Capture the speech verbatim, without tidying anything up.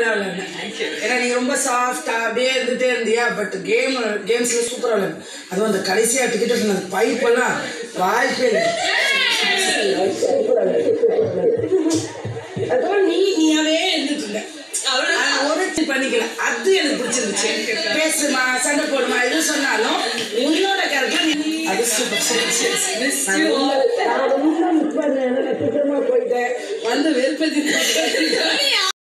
நல்லா விளையாடுனேன். ஏன்னா நீங்க ரொம்ப சாஃப்டா அப்படியே இருந்துட்டே இருந்தியா. பட் கேம் கேம்ஸ்ல சூப்பரா விளையாடு. அதுவும் அந்த கடைசியா டிக்கெட் சொன்ன பைப் எல்லாம் வாய்ப்பே இல்லை. அதுவும் நீ நீயாவே இருந்துட்டு இருந்த. ஒரு பண்ணிக்கல. அது எனக்கு பிடிச்சிருந்துச்சு. பேசுமா சண்டை போடுமா எது சொன்னாலும் உன்னோட கேரக்டர் அது சூப்பர் சூப்பர். போயிட்டேன் வந்து வெறுப்பதி